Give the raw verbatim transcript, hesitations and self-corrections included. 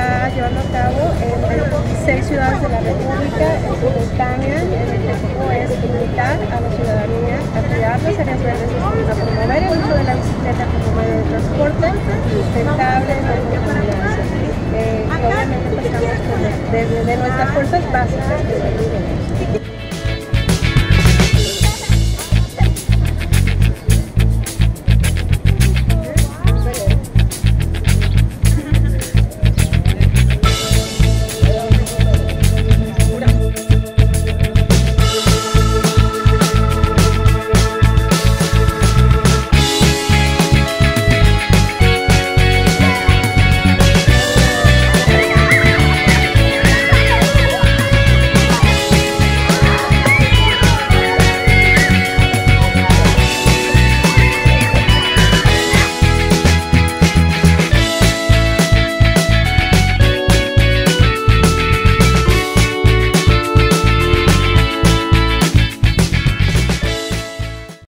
está llevando a cabo en veintiséis ciudades de la República, en simultánea. El objetivo es invitar a la ciudadanía a cuidar las áreas verdes, a promover el uso de la bicicleta como medio de transporte sustentable en la comunidad. Eh, y obviamente pues, estamos con, desde de nuestras fuerzas básicas, que